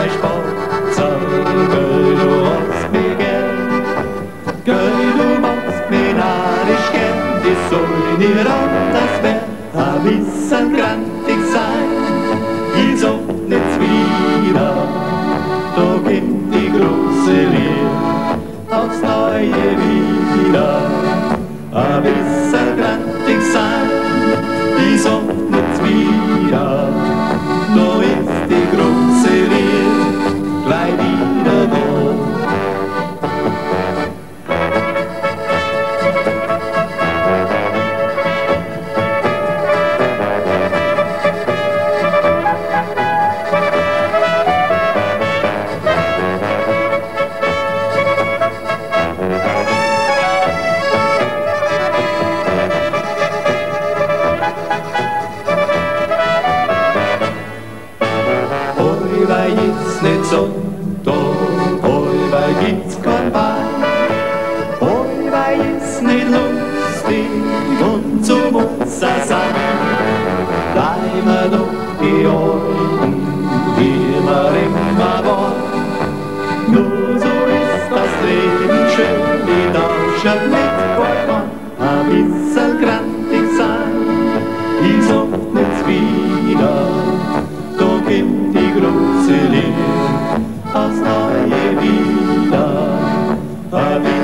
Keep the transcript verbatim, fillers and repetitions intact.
mein Spatzel, gell, du hast mich gern. Gell, du machst mich narrisch gern, das soll nicht anders werden, ein bisschen grantig sein. Ich sag nichts wieder, da kommt die große Liebe aufs Neue wieder. Ein bisschen grantig sein, ich sag nichts wieder, da ist die große Liebe gleich wieder da. Allweil gibt's nicht Sonntag, allweil gibt's kein Wein. Allweil ist nicht lustig und so muss er sein. Bleiben wir doch die Alten, wie wir immer waren. Nur so ist das Leben schön, die Tasche mit Goldmann. Ein bisschen grantig sein, ich sag nichts wieder, da kommt die große Liebe aufs Neue wieder.